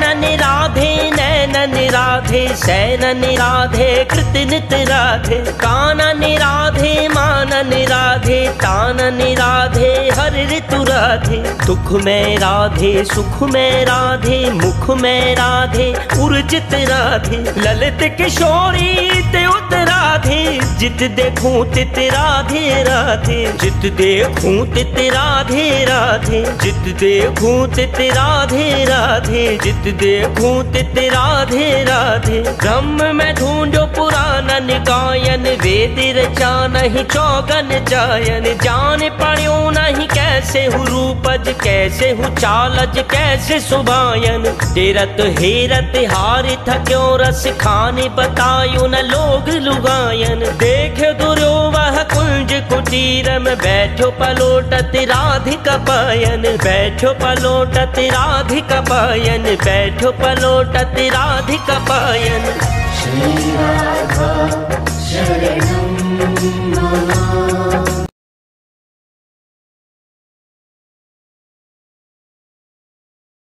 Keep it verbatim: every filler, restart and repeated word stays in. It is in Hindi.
नयन राधे नैनन राधे शयनन राधे कृतनित राधे कानन राधे मानन राधे तानन राधे हर ऋतु राधे दुख में राधे सुख में राधे मुख में राधे उर्जित राधे ललित किशोरी त्युत राधे जित देखूं तित राधे राधे जित देखूं तित राधे राधे जित देखूं तित राधे राधे जित देखूं तित राधे राधे ब्रह्म में ढूंढो पुराणन गायन वेद रचा नहीं चौगन जायन जान पड़ियो नहीं कैसे हूँ रूपज कैसे हूँ चालज कैसे सुभायन तेरत हेरत हार थक्यो रस खाने बतायो न लोग लुगायन देख दुर्यो वह कुंज कुटीर में बैठो पलोटत राधिका पायन बैठो पलोटत राधिका पायन बैठो पलोटत राधिका पायन श्री राधा शरणं मम।